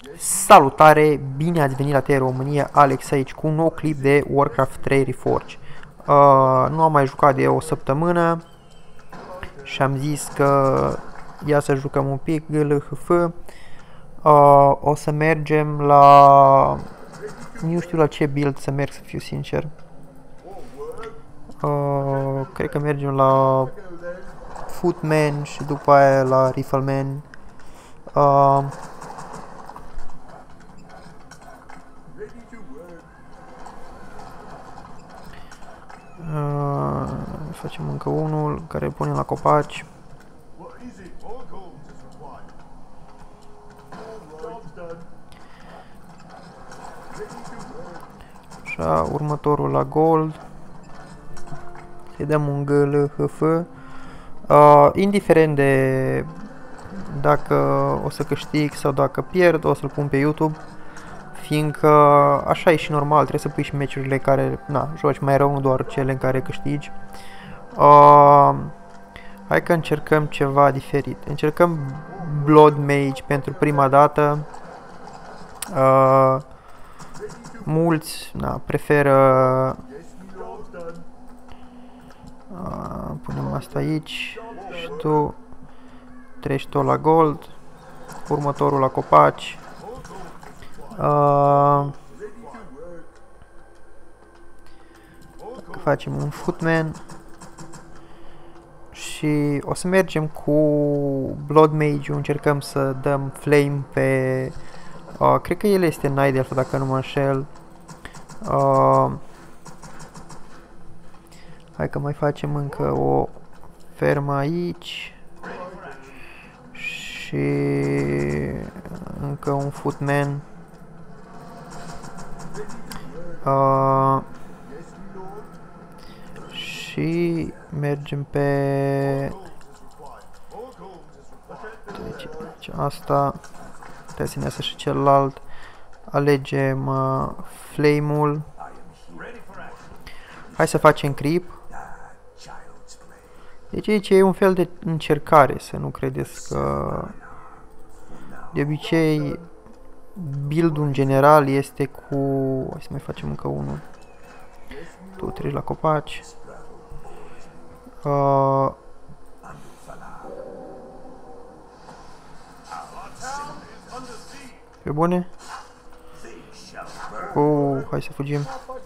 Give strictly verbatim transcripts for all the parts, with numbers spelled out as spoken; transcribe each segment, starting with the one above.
Salutare, bine ați venit la T România, Alex aici cu un nou clip de Warcraft trei Reforged. Uh, nu am mai jucat de o săptămână și am zis că ia să jucăm un pic G L H F. Uh, o să mergem la... nu știu la ce build să merg, să fiu sincer. Uh, cred că mergem la Footman și după aia la Rifleman. Uh, Uh, facem încă unul care îl punem la copaci. Așa, următorul la gold. Să-i dăm un G L H F. Uh, indiferent de dacă o să câștig sau dacă pierd, o să-l pun pe YouTube. Fiindcă așa e și normal, trebuie să pui și meciurile care, na, joci mai rău, nu doar cele în care câștigi. Uh, hai că încercăm ceva diferit. Încercăm Blood Mage pentru prima dată. Uh, mulți, na, preferă... Uh, punem asta aici și tu treci tot la gold. Următorul la copaci. Uh, facem un Footman și o să mergem cu Blood Mage, încercăm să dăm Flame pe... Uh, cred că el este Night Elf, dacă nu mă înșel. Uh, hai că mai facem încă o fermă aici și încă un Footman. Uh, și mergem pe deci, deci asta trebuie să ne iasă și celălalt. Alegem uh, flame-ul. Hai să facem creep. Deci aici e un fel de încercare, să nu credeți că de obicei build-ul în general este cu... Hai să mai facem încă unul. Tu treci la copaci. Uh... Pe bune? Oh, hai să fugim.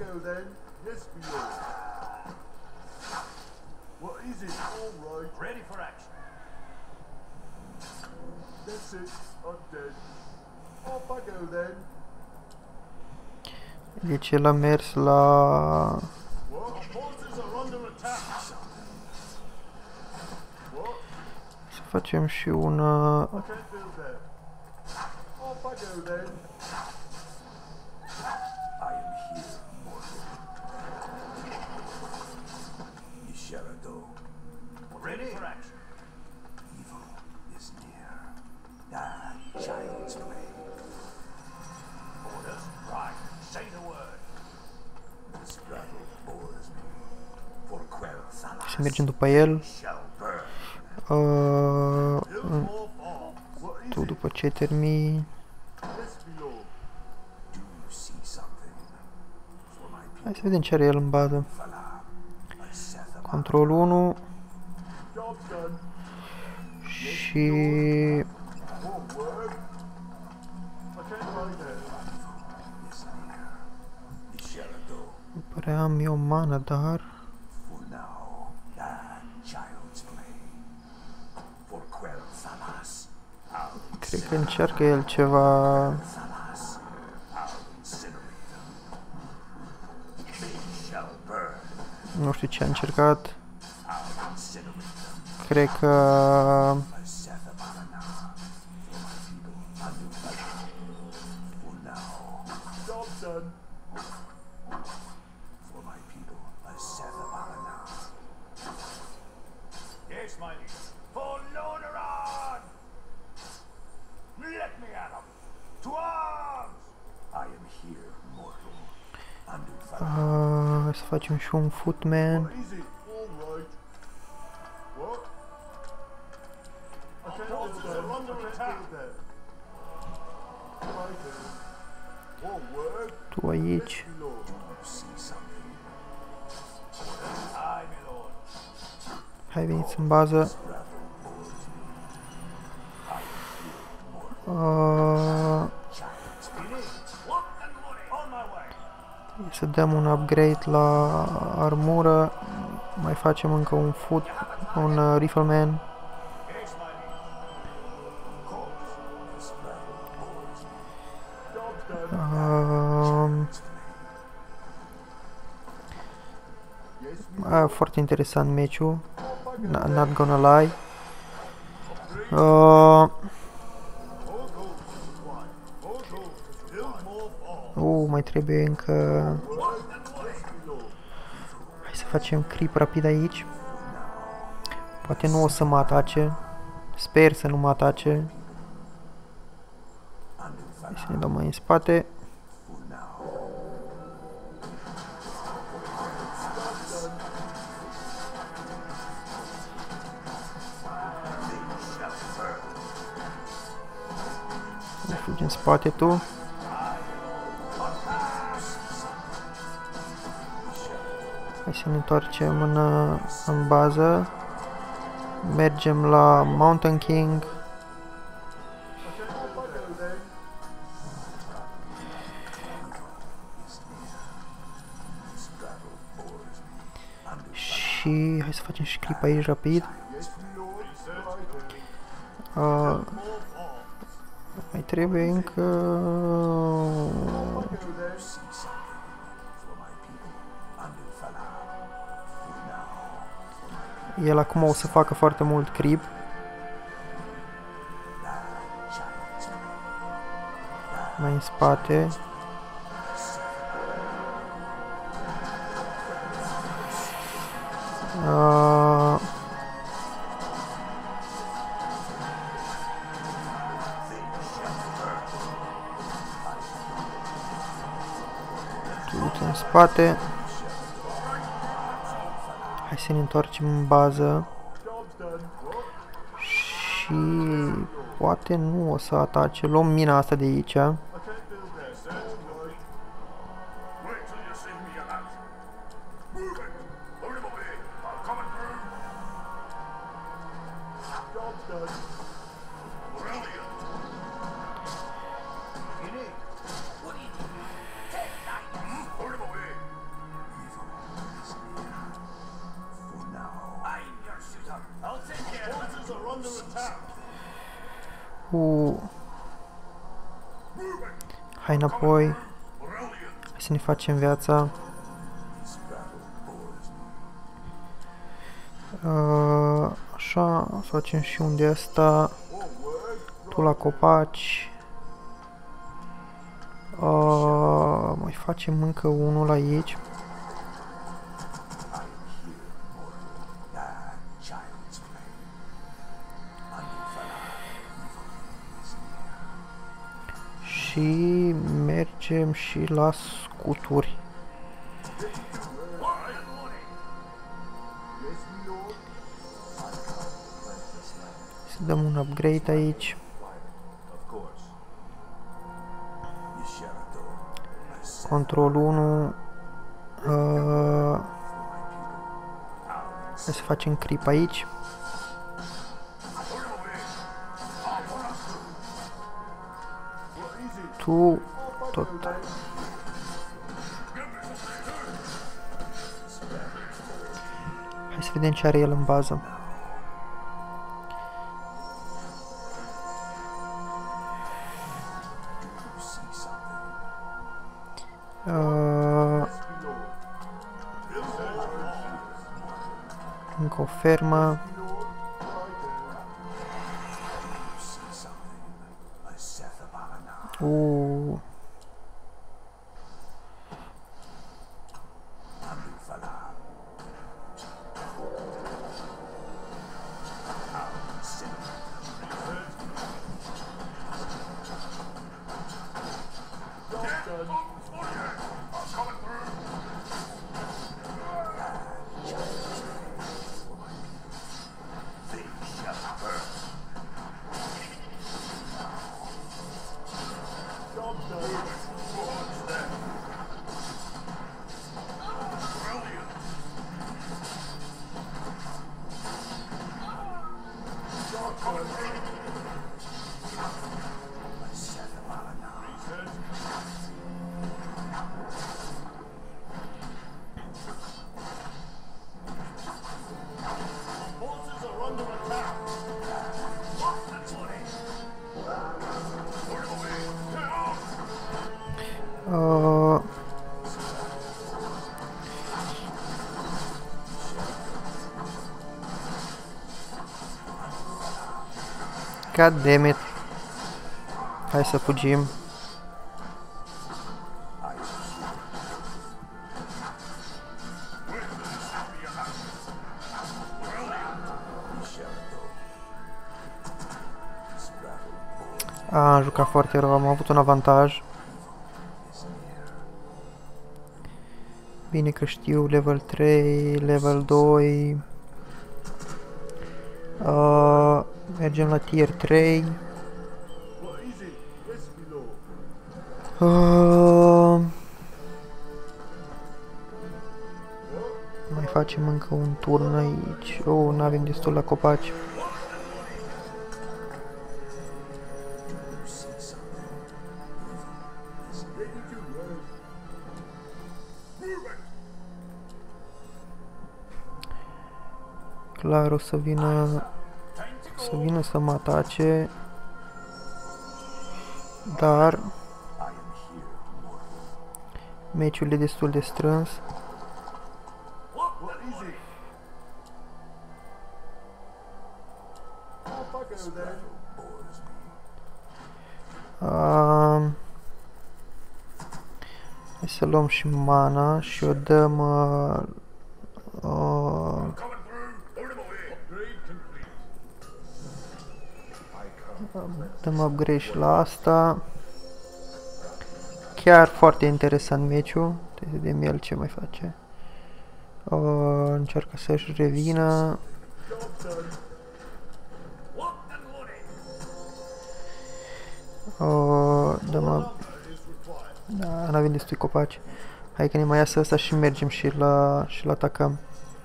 Deci el a mers la... Să facem și una... Să mergem după el. Uh, tu după ce termini. Hai să vedem ce are el în bază. Control unu. Și... părea am eu mana, dar... cred că încearcă el ceva... nu știu ce a încercat. Cred că... Uh, să facem și un Footman. Tu aici. Hai, veniți în bază. Uh, să dăm un upgrade la armură. Mai facem încă un foot, un uh, rifleman. Uh, uh, foarte interesant meciul. Not gonna lie. Uh, uh, mai trebuie încă... Hai să facem creep rapid aici. Poate nu o să mă atace. Sper să nu mă atace. Hai să ne dăm mai în spate. Fugi în spate tu. Hai să ne întoarcem în, în bază. Mergem la Mountain King. Și hai să facem și clip aici rapid. Uh, mai trebuie încă... El acum o să facă foarte mult creep. Mai în spate. Uh... Tu în spate. Hai să ne întoarcem în bază. Și poate nu o să atace. Luăm mina asta de aici. Uh. Hai înapoi. Hai să ne facem viața. Uh, așa, facem și un de asta. Tu la copaci. Uh, mai facem încă unul aici. Și mergem și la scuturi. Să dăm un upgrade aici. Control unu. Uh, hai să facem creep aici. Tu tot. Hai să vedem ce are el în bază. Uh, încă o fermă. Uh. Uh, God damn it. Hai să fugim. A, am jucat foarte rău, am avut un avantaj. Bine că știu, level trei, level doi. Uh, mergem la tier trei. Uh, mai facem încă un turn aici. Oh, nu avem destul la copaci. Clar o să vină să vină să mă atace, dar meciul e destul de strâns. Uh, hai să luăm și mana și o dăm uh, uh, dăm upgrade și la asta. Chiar foarte interesant meciul. Să vedem el ce mai face. Uh, încearcă să-și revină. Uh, dăm da, n-avem destui copaci. Hai că ne mai iasă ăsta și mergem și la și la atacăm.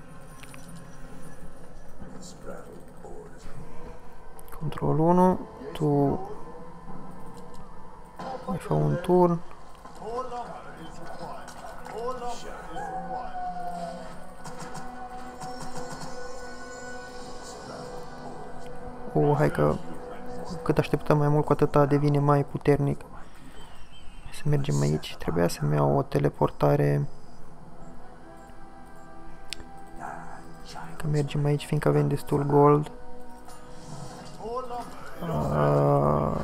Control unu. Tu mai fă un turn. Oh, hai că cât așteptăm mai mult, cu atâta devine mai puternic. Să mergem aici. Trebuia să-mi iau o teleportare. Că mergem aici, fiindcă avem destul gold. Uh,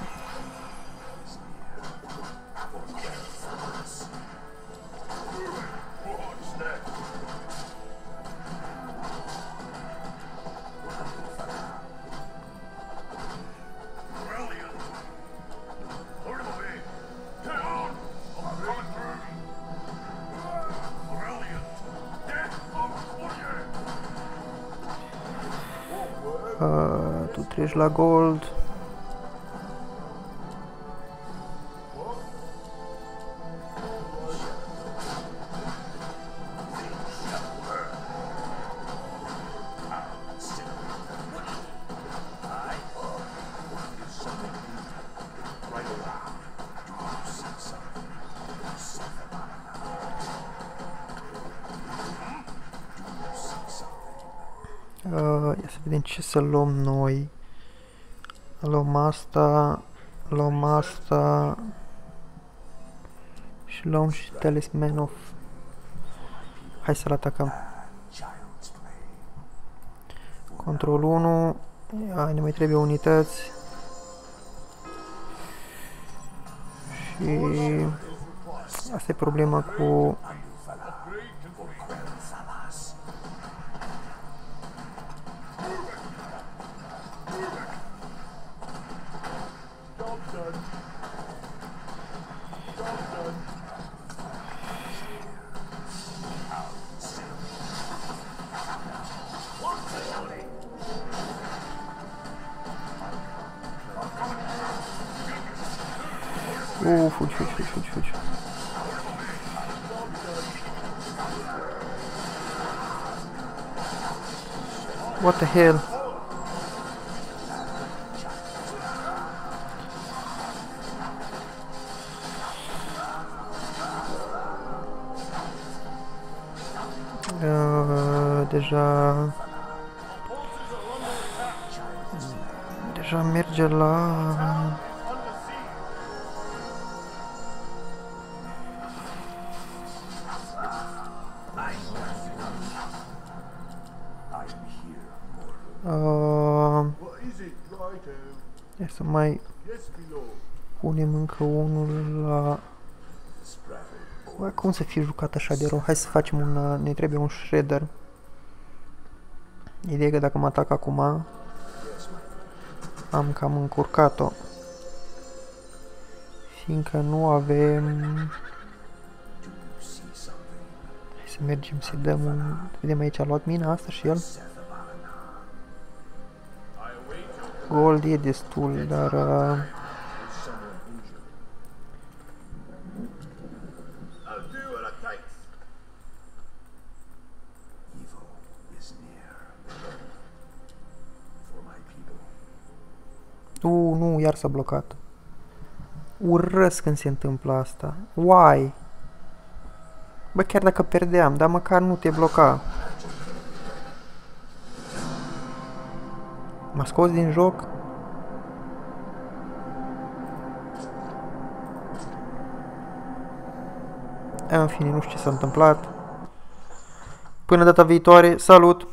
uh, tu treci la gold. Uh, ia să vedem ce să luăm noi. Luăm asta, luăm asta și luăm și Talisman of. Hai să-l atacăm. Control unu. Ia, ne mai trebuie unități. Și asta e problema cu Uh, fugi, fugi, fugi, fugi, fugi. What the hell? Uh, deja... Deja merge la... Să mai punem încă unul la... Bă, cum să fie jucat așa de rău? Hai să facem un... Ne trebuie un shredder. Ideea e că dacă mă atac acum, am cam încurcat-o. Fiindcă nu avem... Hai să mergem să dăm un... Vedem aici, a luat mina asta și el. Gold e destul, dar... Uh... Uh, nu, iar s-a blocat. Urăsc când se întâmplă asta. Why? Bă, chiar dacă perdeam, dar măcar nu te bloca. M-a scos din joc. În fine, nu știu ce s-a întâmplat. Până data viitoare, salut!